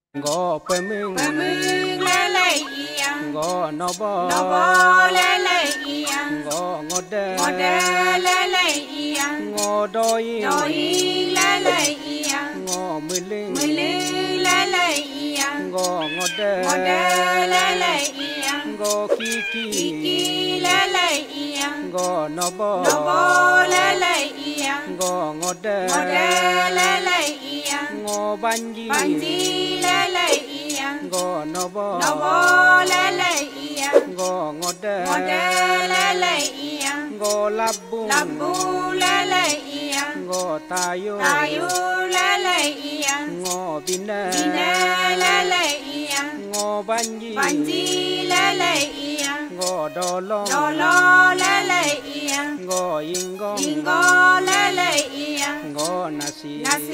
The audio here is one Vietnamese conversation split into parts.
Go peming le le iya go nobo le le iya go ngode le le iya ngo doi le le iya ngo miling le le iya go ngode le le iya go kiki le le iya go nobo le le iya go ngode le le iya ngo banji le le iya go nobo le le iya go ngode le le iya go labu le le iya go tayo le le iya ngo bine le le iya ngo banji le le iya ngo dolong le le iya ngo ingong le le iya ngo nasi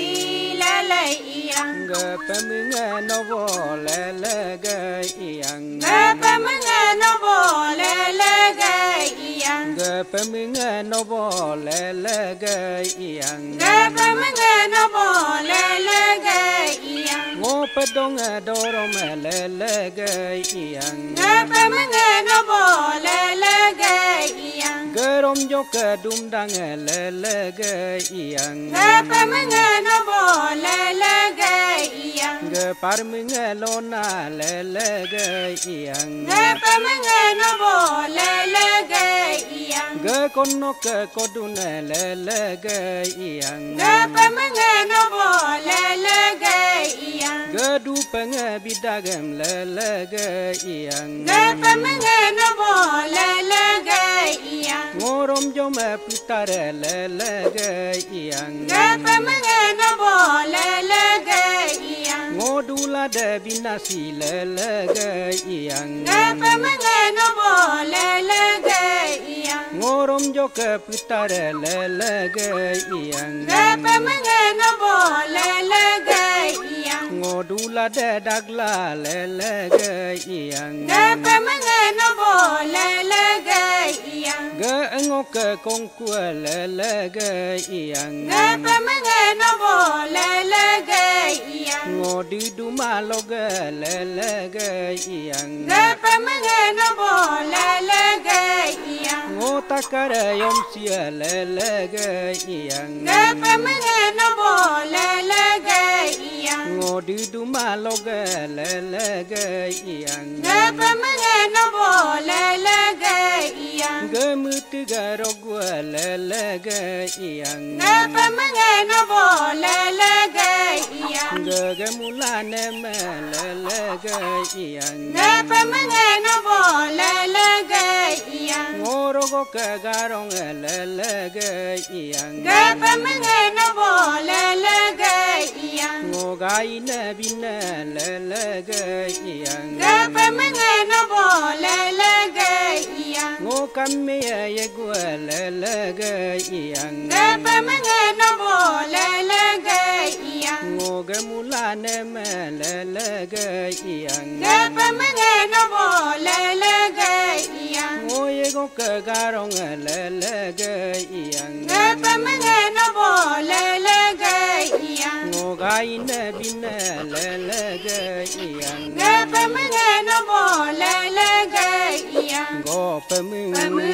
le le iya ge peminge nobo lele ge iyang peminge nobo lele ge iyang ge peminge nobo lele ge iyang peminge nobo lele ge iyang ngo pedong dorom lele ge iyang peminge nobo lele ge iyang gerom jok dum dang lele ge iyang peminge nobo lele ge iyang ge parminge lona lele ge iyang peminge nobo lele ge iyang ge konok kodun lele ge iyang peminge nobo lele ge iyang ge du penge bidagem lele ge iyang peminge nobo lele ge iyang ngorom jome putare lele ge iyang peminge nobo lele ge iyang ngodula de binasi lele ge iyang peminge nobo lele ge iyang ngorom joke putare lele ge iyang peminge nobo lele ge iyang ngodula de dagla lele ge iyang peminge nobo lele ge iyang ge ngok kongku lele ge iyang peminge nobo lele ge iyang ngodi dumalo ge lele ge iyang peminge nobo lele ge iyang ngotakare yom sia lele ge iyang peminge nobo lele ge iyang ngodi dumalo ge lele ge iyang peminge nobo lele ge iyang gemuti garogwa lele ge iyang peminge nobo lele ge iyang gemulane me lele ge iyang peminge nobo lele ge iyang ngorogo ke garong lele ge iyang peminge nobo lele ge iyang ngogai ne bine lele ge iyang peminge nobo lele ge iyang ngokame yegwa lele ge iyang peminge nobo lele ge iyang ngogemulane me lele ge iyang peminge nobo lele ge iyang ngoyego ke garong lele ge iyang peminge nobo lele ge iyang ngogai ne bine lele ge iyang peminge nobo lele ge iyang go peming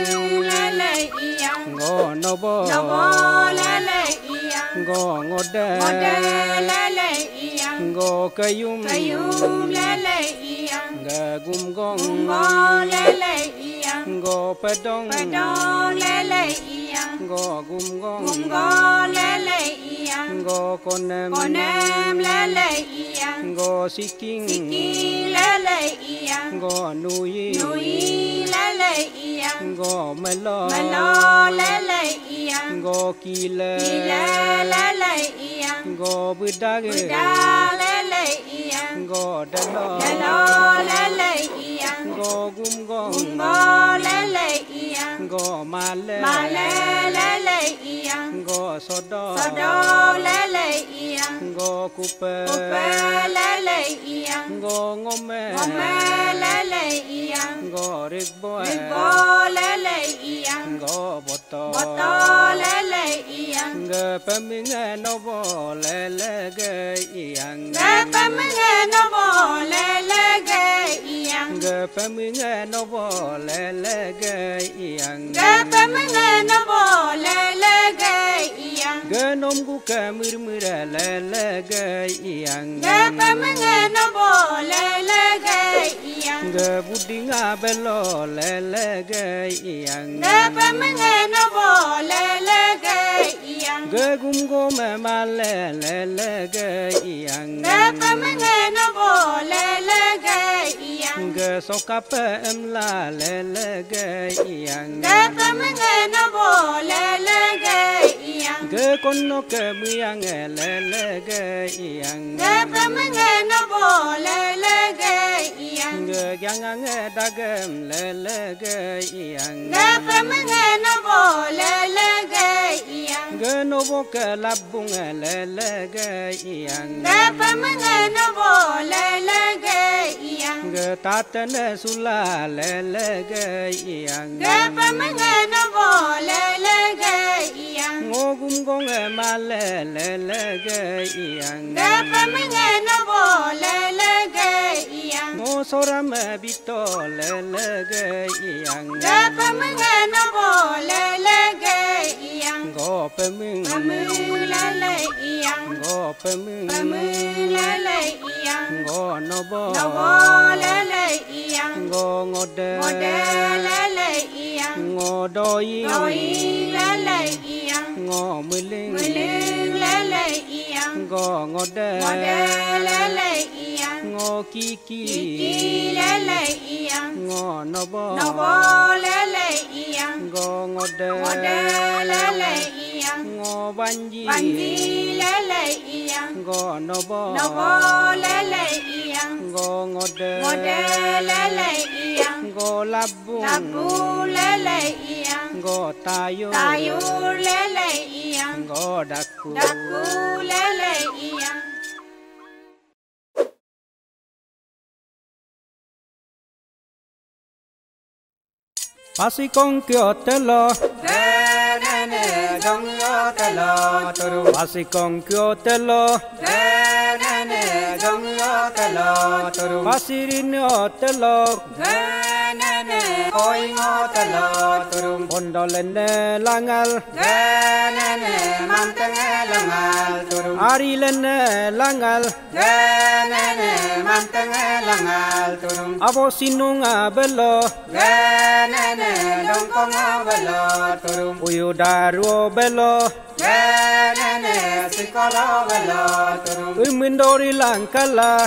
lele iyang go nobo lele iyang go ngode lele iyang go kayum lele iyang ga gumgong lele iyang go pedong lele iyang go gumgong lele iyang go konem lele iyang go siking lele iyang go nuyi lele iyang go melo lele iyang go kile lele iyang go budage lele iyang go dalo lele iyang go gumgong lele iyang go male lele iyang go sodo lele iyang go kupe lele iyang go ngome lele iyang go rigboe lele iyang go boto lele iyang ge peminge nobo lele ge iyang peminge pemenge no bole lege iyang. Ge pemenge no bole lege iyang. Ge pemenge no bole lege iyang. Ge nomgu ke murmure lege iyang. Ge pemenge no bole lege iyang. Ge budinga belo lege iyang. Ge pemenge no bole lege iyang. Ge gumgo me male lege iyang. Ge pemenge no bole lege iyang. Ge sokape emla lege iyang. Ge pemenge no bole lege iyang. Ge kono ke muyang lege iyang. Ge pemenge no bole lege iyang. Ge yangang dagem lege iyang. Ge pemenge no bole lege iyang. Ge nobo ke labung lege iyang. Ge pemenge no bole lege iyang. Ge tatene sula lege iyang. Ge pemenge no bole lege iyang. Ngogum gong male lege iyang. Ge pemenge no bole lege iyang. Ngo soram bito lege iyang. Ge pemenge no bole lege iyang. Ngo pemung Pemulele iyang. Ngo pemung Pemulele iyang. Ngo nobo No bolele iyang. Ngo ngode Modelele iyang. Ngo doi Doi lele iyang. Ngo muling Muling lele iyang. Ngo ngode Modelele iyang. Ngo kiki Kiki lele iyang. Ngo nobo No bolele iyang. Ngo ngode Modelele iyang. Ngo banji Banji lele iyang. Ngo nobo No bolele iyang. Ngo ngode Modelele iyang. Ngo labung Labu lele iyang. Ngo tayo Tayur lele iyang. Ngo daku Daku lele iyang. Pasikong kyo telo Denene jong yo telo turu. Pasikong kyo telo Denene jong yo telo turu. Pasirin yo telo Denene koi ngo telo turu. Ondolene langal Denene mantenge langal turu. Arilene langal Denene mantenge langal turu. Abo sinunga belo Denene dongkongo belo turu. Uyu daruo belo Denene sikolo belo turu. Umindori langkala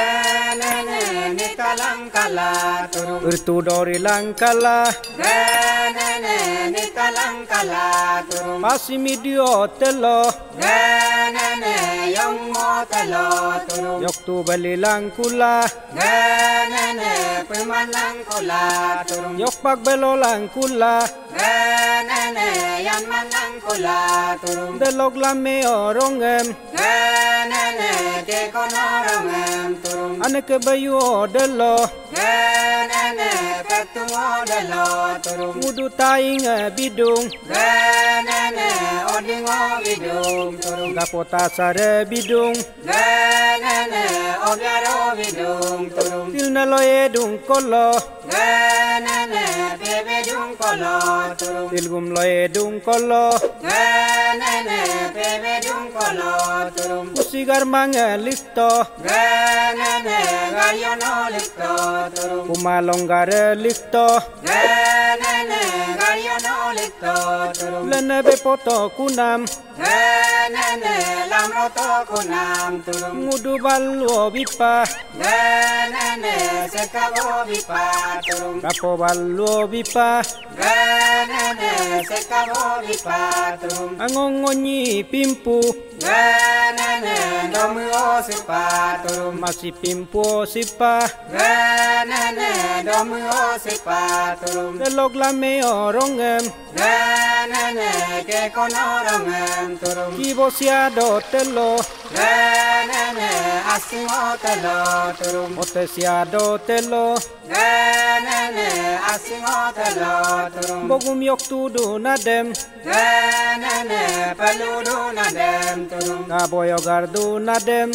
Denene nitalang kala turu. Urtudori langkala Denene nitalang kala turu. Pasimidio telo Denene yong mo telo turu. Yoktu bali langkula Denene pimanang kula turu. Yokpak belo langkula Denene yan manang kula turu. Delog lame orongem Denene ke konorongem turu. Aneke bayu delo Denene petungo delo turu. Mudu taing bidung Denene odingo bidung turu. Gapota sare bidung Denene obiaro bidung turu. Tilna loye dung kolo Denene bebe dung kolo turu. Tilgum loye dung kolo Denene bebe dung kolo turu. Usigar mange listo Denene garyono likto turu. Kumalonggare listo Denene garyono likto turu. Lene bepoto kunam Denene lamroto kunam turu. Ngudu baluo bipa Denene sekabo bipa turu. Kapo baluo bipa Denene sekabo bipa turu. Angongonyi pimpu Denene domuo sipa turu. Masih pimpu sipa Denene domuo sipa turu. Delog lame orongem Denene ke konorongem turu. Kibo siado telo Denene asingo telo turu. Ote siado telo Denene asingo telo turu. Bogum yok tudu nadem Denene peludu nadem turun Kaboyo gardu nadem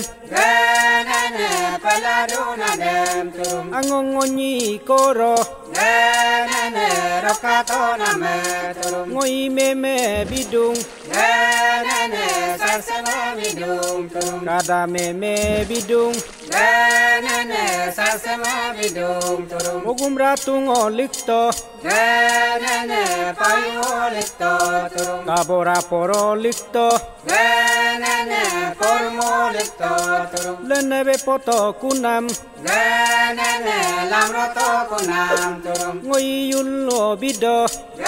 Genene peladu nadem turun Angongonyi koro Genene rokato name turun Ngoi meme bidung Genene sarsema bidung turun Kada meme bidung Genene sarsema bidung turun Ogum ratung olikto Genene payu olito turun Kabora poro likto Genene pormo olito turun Lenebe poto kunam Genene lamroto kunam turun Ngoi yullo bido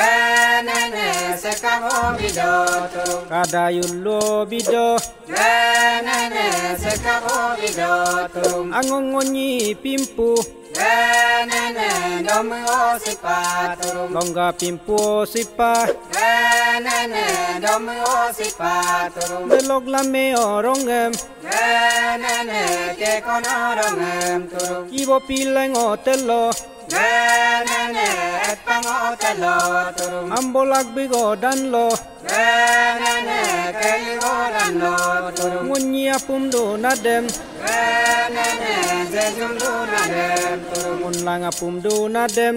Genene sekamo bido turun Kada yullo bido Genene sekamo bido turun Angongonyi pimpu Genene domu osipa turun Longga pimpu sipa Genene domu osipa turun Belok lame orongem Genene ke konorongem turun Kibo pileng otelo Genene etpango telo turun Ambolak bigo danlo Genene ke ligoranlo turun Ngunyi apumdo nadem Genene zejumdu nadem turun Ngunlang apumdo nadem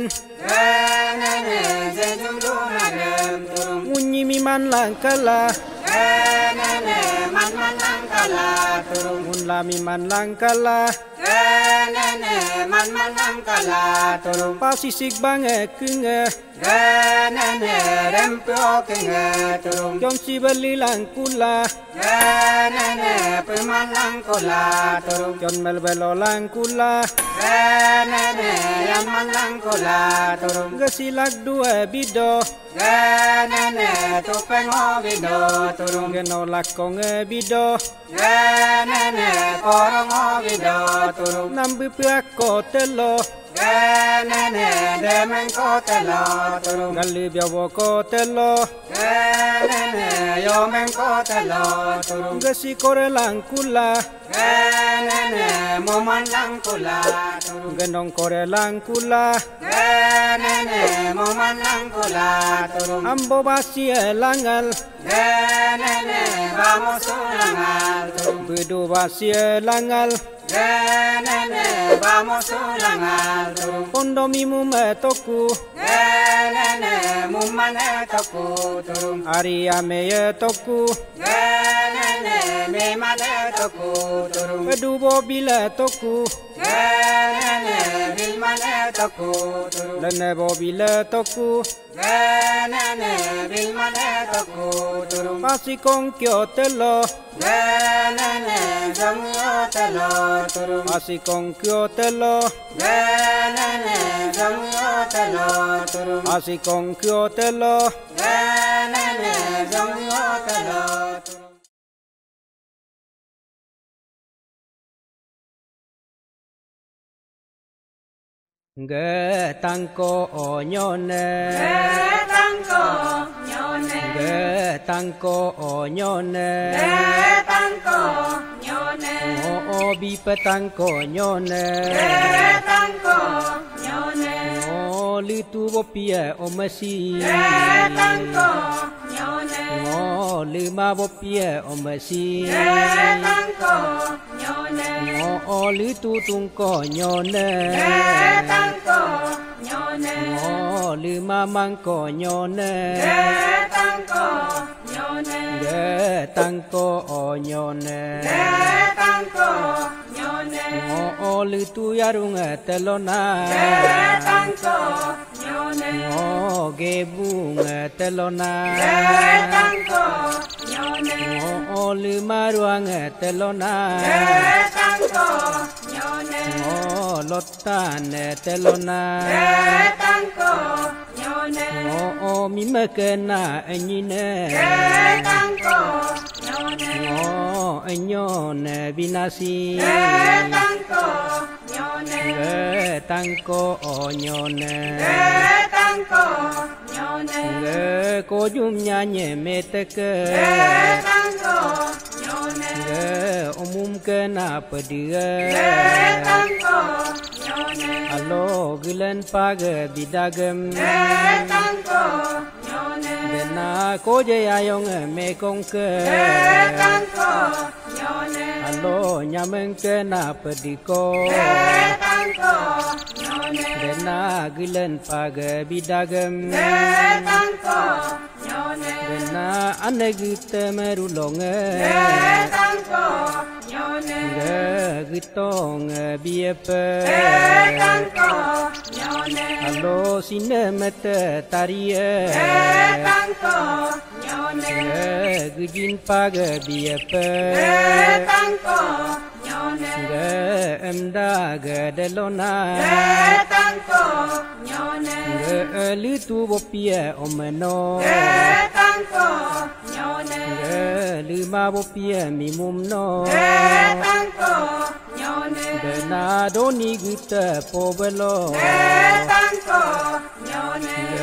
Genene zejumdu nadem turun Ngunyi miman langkala Genene man langkala turun Ngunla miman langkala Genene man langkala turun Pasisik bange kenge Genene rempio kenge turun Jom si beli langkula Genene peman langkula turun Jon melbelo langkula Genene yaman langkula turun Gesilak dua bido Genene tupengo bido turun Genolak konge bido Genene korongo bido turun Nambi piako telo Genene demenko telo turun Gali biawo ko telo Genene yomenko telo turun Gesi kore langkula Genene moman langkula turun Genong kore langkula Genene moman langkula turun Ambo basi langal Genene vamos ulangal turun Bedu basi langal Genene vamos ulangal turun Kondomimu metoku Genene mumane toku turun Ari ameye toku Genene memane toku turun Bedu bobile toku Genene vilmane toku turun Lene bobile toku Genene vilmane toku turun Pasi kongkyo telo Genene jongyo telo turun Pasi kongkyo telo Genene jongyo telo turun Pasi kongkyo telo Genene jongyo telo turun Ge tangko onyone Getangko nyone Getangko onyone Getangko nyone Obi petangko nyone Getangko nyone Litu bopie omesi Getangko nyone Lima bopie omesi Getangko nyone Litu tungko nyone Getangko nyone Lima mangko nyone Getangko nyone Getangko onyone Getangko nyone Litu yarung telona Getangko nyone Gebung telona Getangko nyone Lima ruang telona Getangko nyone Lotan telona Getangko nyone Mimekena enyine Getangko nyone Enyone binasi Getangko nyone Getangko onyone Getangko nyone Kojum nyanye meteke Getangko nyone Umum kena pedia Getangko nyone Alo gilen page bidagem Getangko nyone Dena na cô dây ayong mẹ con cơ tăng co nhỏ nè alo nhà mình cơ na pergi ko tăng co nhỏ nè để na ghi lên pag bidagam tăng co nhỏ nè để na anh ghi tem rulong tăng co nhỏ nè ghi tong biep tăng co nhỏ nè alo xin met tarie tăng co nhỏ nè ghi jin pag biep tăng co nhỏ nè em đã delona tăng co nhỏ nè lư tu bopia omeno tăng co nhỏ nè lư ma bopia mi mumno tăng co nhỏ nè de na doni gita pobelo tăng co nhỏ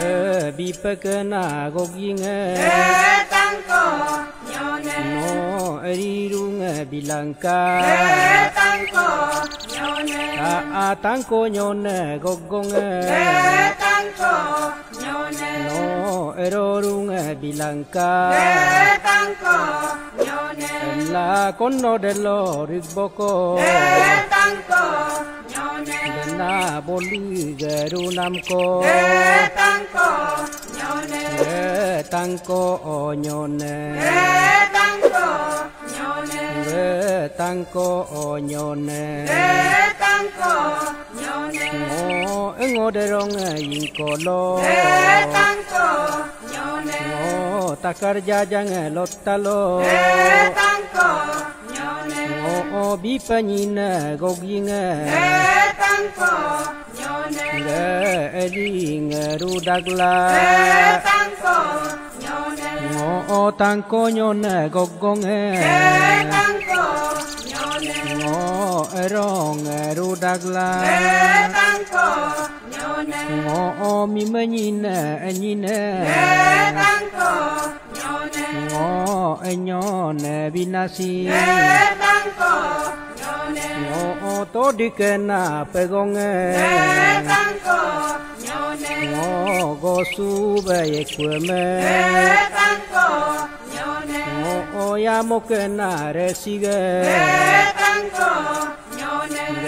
nè bi pekena goginge tăng co nhỏ nè no erirung bilangka tăng co nhỏ nè a tangko nyon gogonge tăng co nhỏ nè no erorung bilangka tăng co nhỏ nè la conno dello rigboko tăng co nhỏ nè na boli garu namko tăng co nhỏ nè tangko onyone tăng co nhỏ nè tangko onyone tăng co nhỏ nè o engo derong yinkolo tăng co nhỏ nè o takar jajang lotalo tăng co nhỏ nè o bipanyina goginga tăng co nhỏ nè eling rudagla tăng co nhỏ nè o tangko nyone gogonge tăng co nhỏ nè o erong rudagla tăng co nhỏ nè o mi menyina enyine tăng co nhỏ nè o enyone binasi tăng co nhỏ nè o to dikena pegonge tăng co nhỏ nè o gosu be kweme tăng co nhỏ nè o ya mokena resige tăng co nhỏ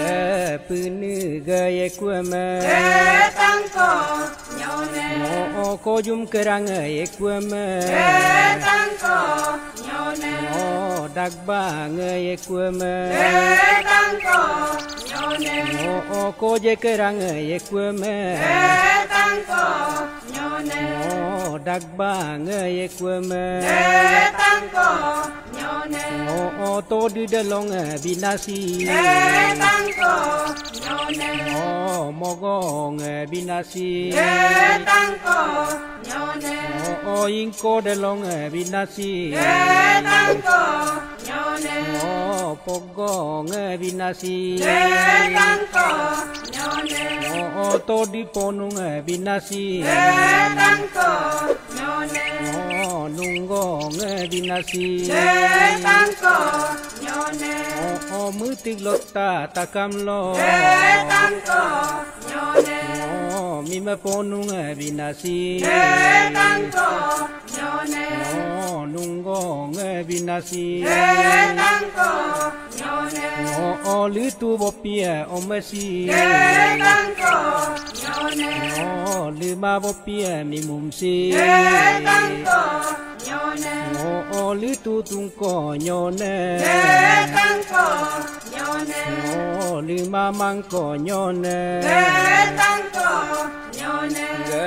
nè punu ge kweme tăng co nhỏ nè o ko jum kerang kweme tăng co nhỏ nè o dagba nge kweme tăng co nhỏ nè o ko je kerang kweme tăng co nhỏ nè o dagba nge kweme tăng co nhỏ nè o to di delong binasi tăng co nhỏ nè o mogong binasi tăng co nhỏ nè o inko delong binasi tăng co nhỏ nè o pogong binasi tăng co nhỏ nè o to di ponung binasi tăng co nhỏ nè o nunggong binasi tăng co nhỏ nè o mutik lotta takamlo tăng co nhỏ nè o mima ponung binasi tăng co nhỏ nè o nunggong binasi tăng co nhỏ nè o litu bopia o mesi tăng co nhỏ nè o lima bopia mi mumsi tăng co nhỏ nè o litu tungko nyone tăng co nhỏ nè o lima mangko nyone tăng co nhỏ nè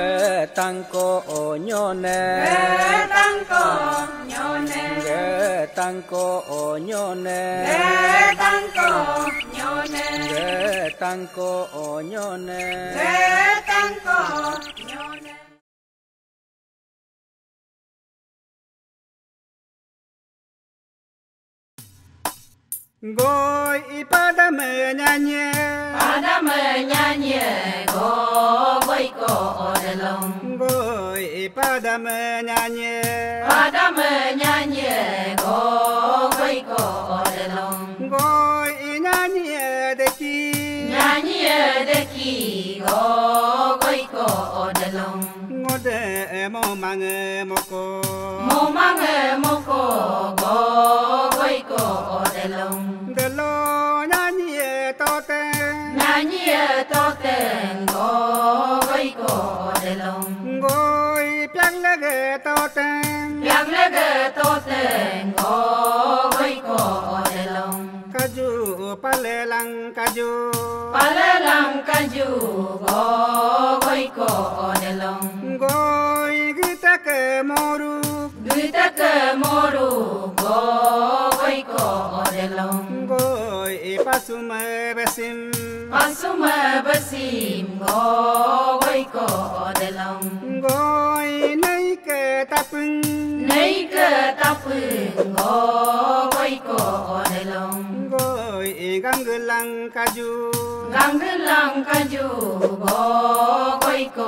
tangko nyone tăng co nhỏ nè tangko nyone tăng co nhỏ nè tangko nyone tăng co nhỏ nè Goi ipada menyanyi pada menyanyi go goi ko odelong Goi ipada menyanyi pada menyanyi go goi ko odelong Goi inyanyi deki nyanyi deki go goi ko odelong Ngode emo mange moko go goi ko de lo nani to te go goi ko ngoi piang lege to te go goi ko kaju palelang kaju go goi ko ngoi gita ke moru go goi ko ngoi pasuma besim go goi ko ngoi nei ke tapung go goi ko ngoi ganggelang kaju go goi ko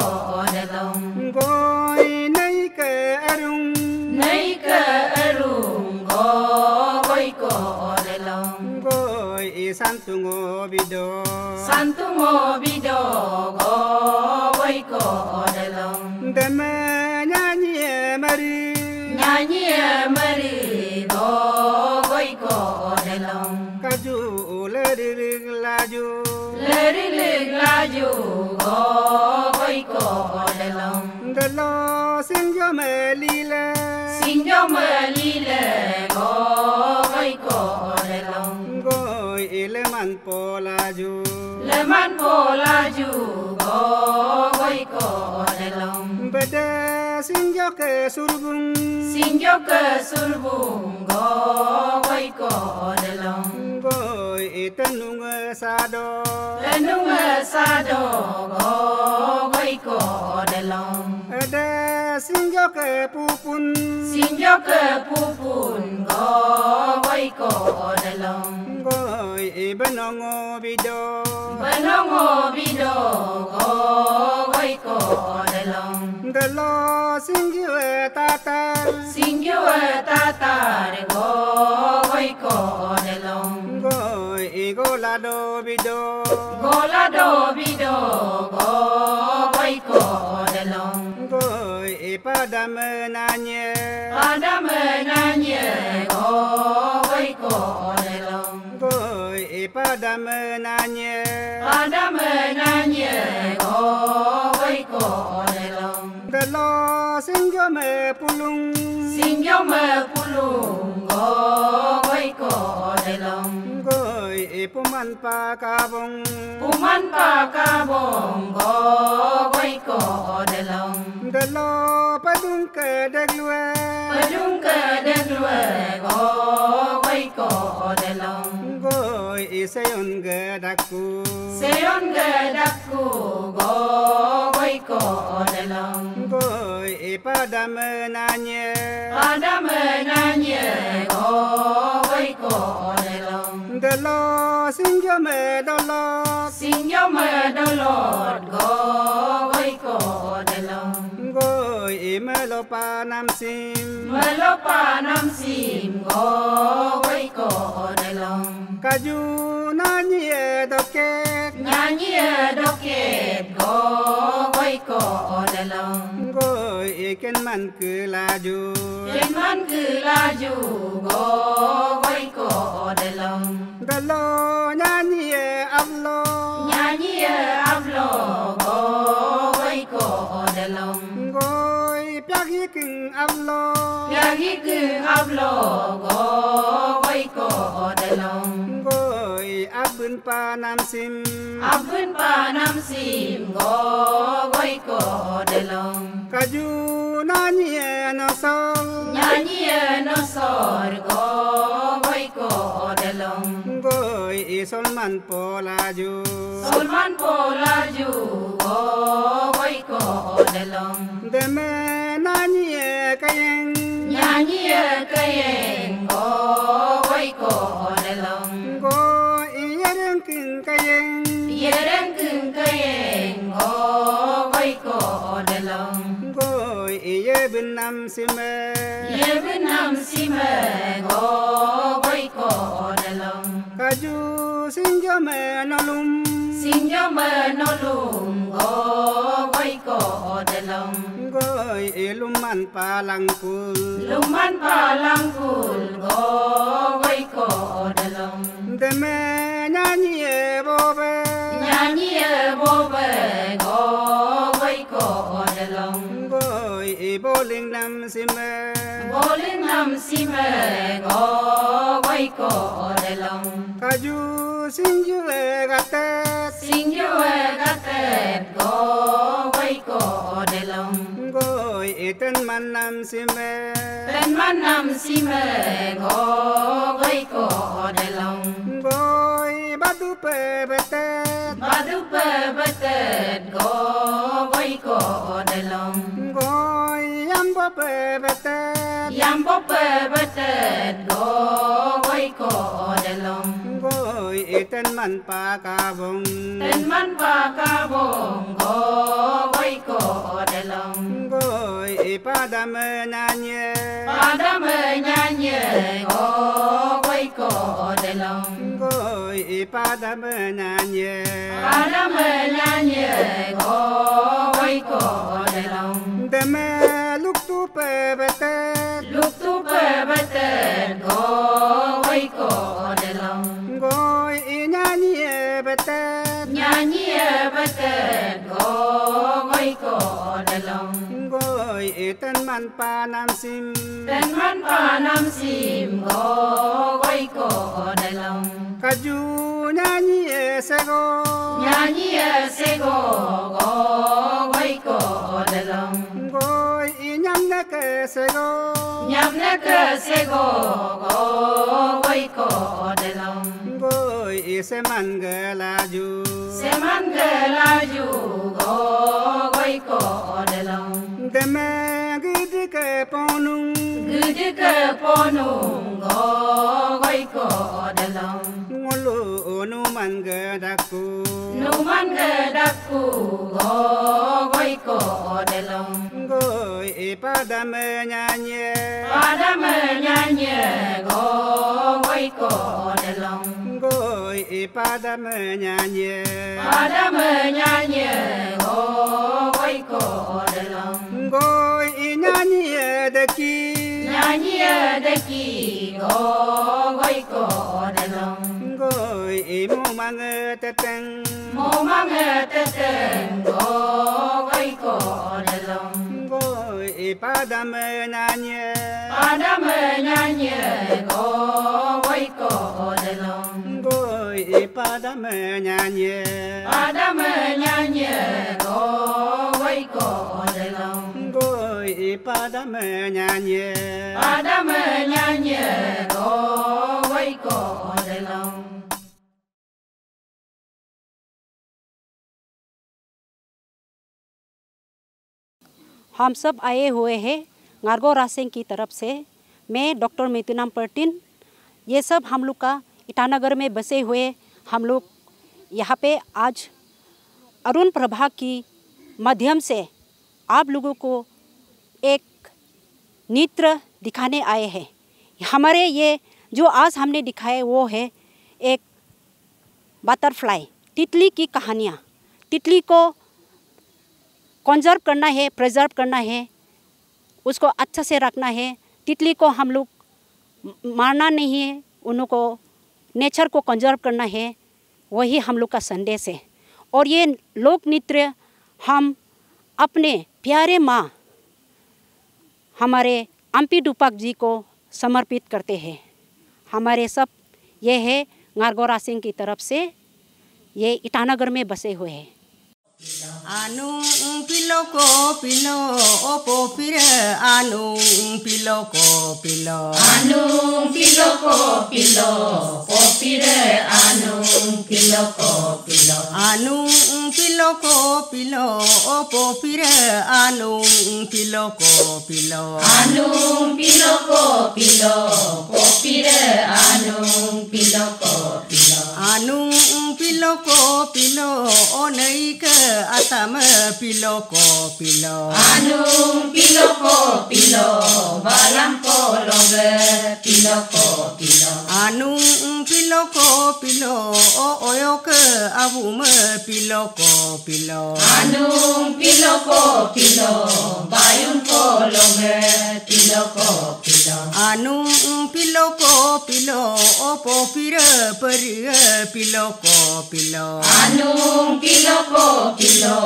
ngoi nei ke arung go goi ko ngoi santungo bido go goi ko deme nyanyi mari go goi ko kaju leririg laju go goi ko delo singyo melile go goi ko ngoi eleman polaju go goi ko bede singyo ke surbung go goi ko ngoi tenung sado go goi ko ede singyo ke pupun go goi ko ngoi benongo bido go goi ko delo singyo tatar go goi ko ngoi golado bido go goi ko ngoi padam nanye go goi ko ngoi padam nanye go goi ko delo singyo me pulung go goi ko ngoi puman pa kabong go goi ko delo padung ke deglue go goi ko ngoi seyon ge dakku go goi ko ngoi padam nanye go goi ko delo singyo me dolot go goi ko ngoi melo pa nam sim go goi ko kaju nani doket go goi ko ngoi ken man ke laju go goi ko delo nani avlo go goi ko ngoi pyagi king avlo go goi ko ngoi abun pa nam sim go goi ko kaju nani no sol no sor go goi ko ngoi solman polaju go goi ko deme nani kayeng go goi ko ngoi yereng king kayeng go goi ko ngoi ye bin nam sime go goi ko kaju singyo me nolum go goi ko ngoi ilum palangkul luman palangkul go goi ko dalong deme nyanyi bobe go goi ko dalong goi boling nam sime go goi ko dalong kaju sinju gatet go goi ko dalong goi eten manam sime go goi ko dalong goi badu pe betet go goi ko dalong goi yambo pe betet go goi ko dalong goi eten man pa kabong go goi ko dalong goi padam nanye go goi ko dalong goi padam nanye go goi ko dalong deme luk tu pe betet go goi ko dalong goi nanye betet go goi ko dalong goi eten man pa nam sim go goi ko dalong kaju nanye sego go goi ko dalong goi nyam ke sego go goi ko dalong goi seman gelaju go goi ko dalong deme gidi ke ponung go goi ko dalong ngolo nu man gedaku go goi ko dalong goi padam nanye go goi ko dalong goi padam nanye go goi ko dalong goi nanye deki go goi ko dalong goi mu mang teteng go goi ko dalong goi padam nanye go goi ko dalong goi padam nanye go goi ko dalong goi padam nanye go goi ko dalong हम सब आए हुए हैं गारगो रासिंग की तरफ से। मैं डॉक्टर मितुनाम पर्टिन, ये सब हम लोग का ईटानगर में बसे हुए हम लोग यहाँ पे आज अरुण प्रभा की माध्यम से आप लोगों को एक नृत्य दिखाने आए हैं। हमारे ये जो आज हमने दिखाए वो है एक बटरफ्लाई, तितली की कहानियाँ। तितली को कंजर्व करना है, प्रिजर्व करना है, उसको अच्छा से रखना है। तितली को हम लोग मारना नहीं है, उनको नेचर को कंजर्व करना है, वही हम लोग का संदेश है। और ये लोक नृत्य हम अपने प्यारे माँ हमारे अम्पी डुपाक जी को समर्पित करते हैं। हमारे सब ये है गारगोरा सिंह की तरफ से, ये ईटानगर में बसे हुए हैं। Anu pilo ko pilo opo pire anu pilo ko pilo anu pilo ko pilo opo pire anu pilo ko pilo anu pilo ko pilo opo pire anu pilo ko pilo anu pilo ko pilo opo pire anu pilo ko pilo anu pilo ko pilo onai ke atam pilo ko pilo anu pilo ko balam ko loge pilo ko pilo anu pilo piloko pilo oyoke abume piloko pilo Anung piloko pilo bayun kolonge piloko pilo Anung piloko pilo opo pire peri piloko pilo Anung piloko pilo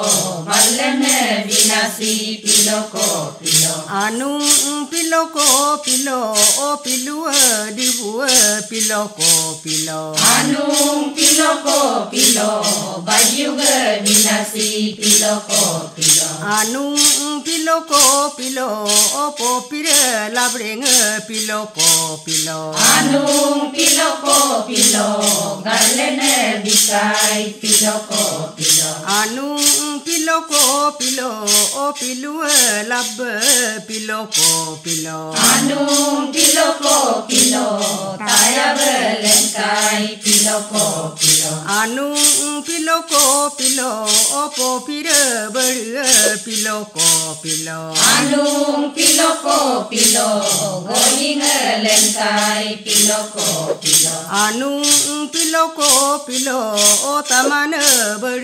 balene binasi piloko pilo Anung piloko pilo o pilu dibu piloko pilo Anung piloko pilo bayuge binasi piloko pilo Anung piloko pilo opo pire labreng piloko pilo Anung piloko pilo galene bisai piloko pilo Anung piloko pilo o pilu lab piloko pilo Anung piloko pilo taya belengkai piloko pilo Anung piloko pilo opo pire ber piloko pilo Anung piloko pilo going lengkai piloko pilo Anung piloko pilo o taman ber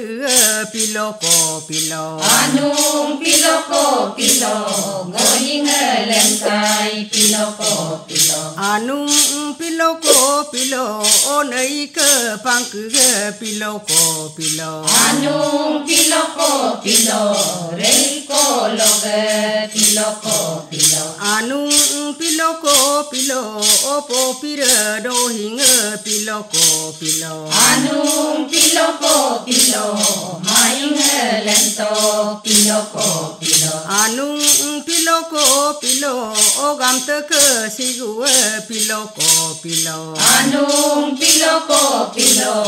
piloko pilo Anung piloko pilo going lengkai piloko pilo Anung piloko pilo o nei ke pang piloko pilo Anung piloko pilo reiko loge piloko pilo Anung piloko pilo opo pire dohing piloko pilo Anung piloko pilo maing lento piloko pilo Anung piloko pilo o gamte ke sigu piloko pilo Anung piloko pilo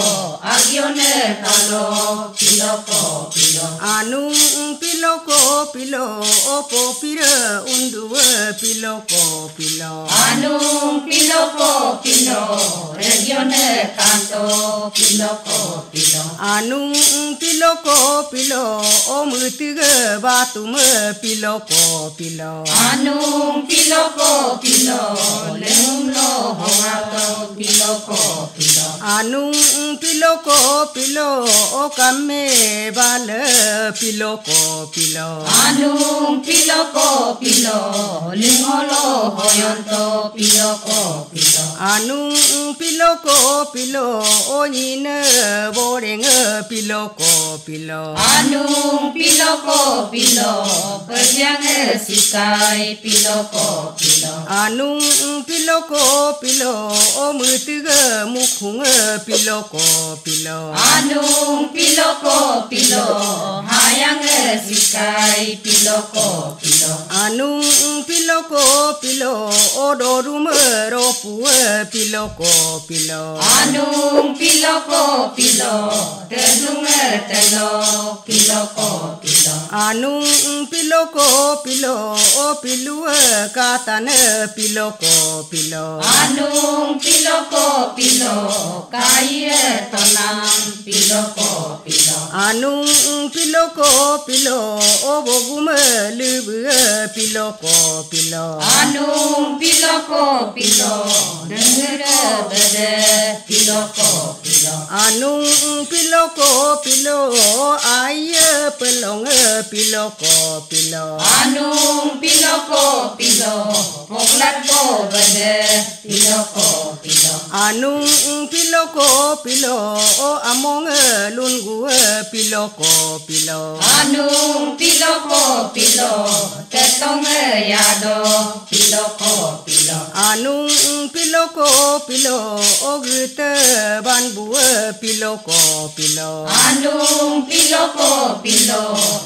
agione talo piloko pilo Anung piloko pilo opo pire undu piloko pilo Anung piloko pilo regione kanto piloko pilo Anung piloko pilo o mutige batum piloko pilo Anung piloko pilo lengumlo hongato piloko pilo Anung piloko pilo o kame bal piloko pilo Anung piloko pilo lingolo hoyonto piloko pilo Anung piloko pilo o nyine boreng piloko pilo Anung piloko pilo perjang sikai piloko pilo Anung piloko pilo o mutige mukhung piloko pilo Anung piloko pilo hayang sikai piloko pilo Anung piloko pilo o dorum ropu piloko pilo Anung piloko pilo tedung telo piloko pilo Anung piloko pilo o pilu katan piloko pilo Anung piloko pilo kaya tonang piloko pilo Anung piloko pilo o bogum lubu piloko pilo Anung piloko pilo denger bede piloko pilo Anung piloko pilo ay pelong piloko pilo Anung piloko pilo poklat ko bede piloko pilo Anung piloko pilo o among lungu piloko pilo Anung piloko pilo tetong yado piloko pilo Anung piloko pilo o gute banbu piloko pilo Anung piloko pilo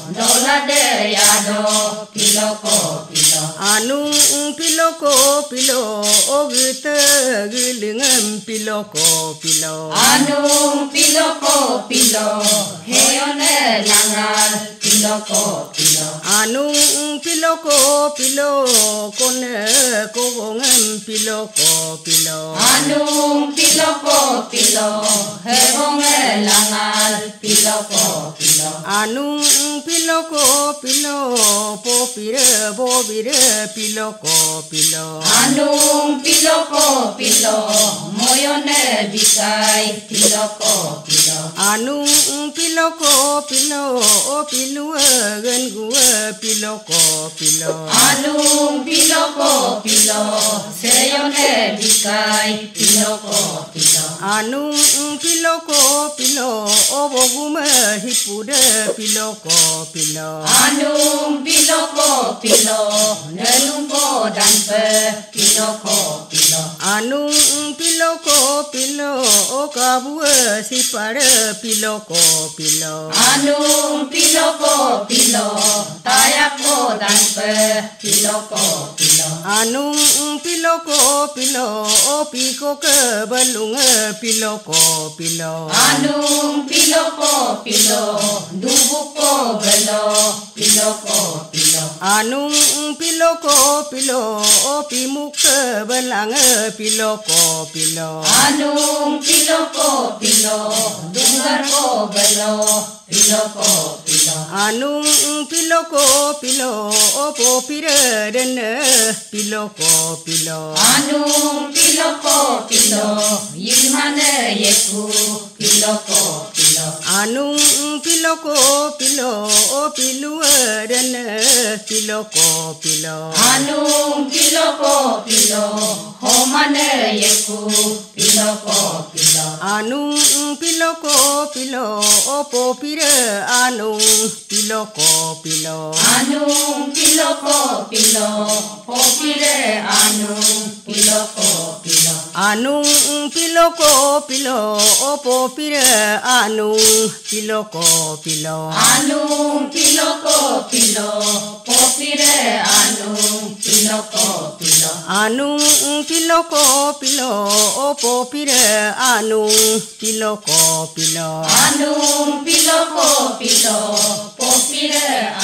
dolade yado piloko pilo Anung piloko pilo o gute gilingem piloko pilo Anung piloko pilo heyone langal piloko pilo Anung piloko pilo kone kogongem piloko pilo Anung piloko pilo heyone langal piloko pilo Anung piloko pilo popire bobire piloko pilo Anung piloko pilo moy Heyone bikai piloko pilo. Anu piloko pilo pilu gen gua piloko pilo. Anu piloko pilo. Heyone bikai piloko pilo. Anu piloko pilo boguma hipude piloko pilo. Anu piloko pilo. Nelumpo danpe piloko pilo. Anu piloko pilo kabua sipare piloko pilo. Anu piloko pilo. Tayako danpe piloko pilo. Anu piloko pilo piko ke balung piloko pilo. Anu piloko pilo. Dubuko belo piloko pilo. Anu piloko pilo pimuk ke balang piloko pilo. Anu piloko pilo. Dungarko belo piloko pilo. Anu piloko pilo popire den piloko pilo. Anu piloko pilo. Yimane yeku piloko pilo. Anu piloko pilo pilu den piloko pilo. Anu piloko pilo. Homane yeku piloko pilo. Anu piloko pilo popire anu piloko pilo. Anu piloko pilo. Popire anu piloko pilo. Anu piloko pilo popire anu piloko pilo. Anu piloko pilo. Popire anu piloko pilo. Anu piloko pilo popire anu piloko pilo. Anu piloko pilo. Popire